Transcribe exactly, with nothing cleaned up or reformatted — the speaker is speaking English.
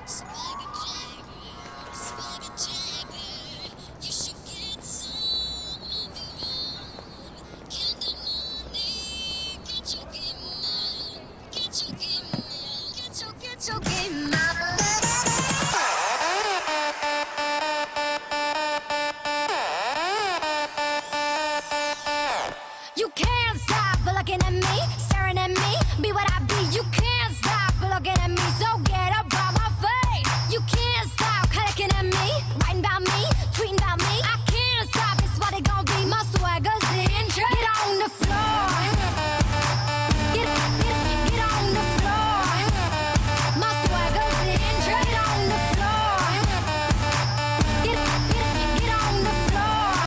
Swagger Jagger, Swagger Jagger, you should get some of your own. Count the money, get your game on, get your game on, get your, get your game on. You can't stop looking at me, staring at me, be what I